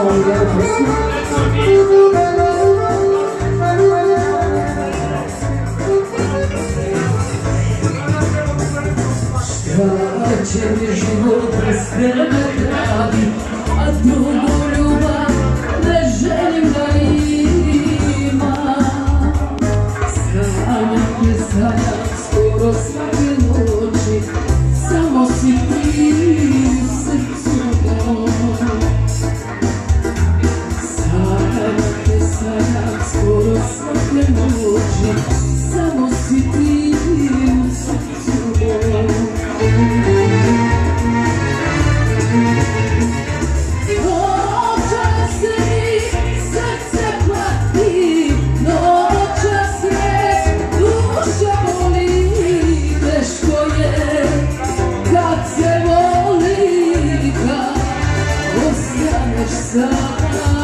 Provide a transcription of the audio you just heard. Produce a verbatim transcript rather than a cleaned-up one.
Će mi život bez tebe pravi, a drugu ljubav ne želim da imam. Sanjam te, sanjam skoro svake noći, samo si ti u srcu mom. Sanjam te, sanjam skoro svake noći, samo si ti u srcu mom. Sama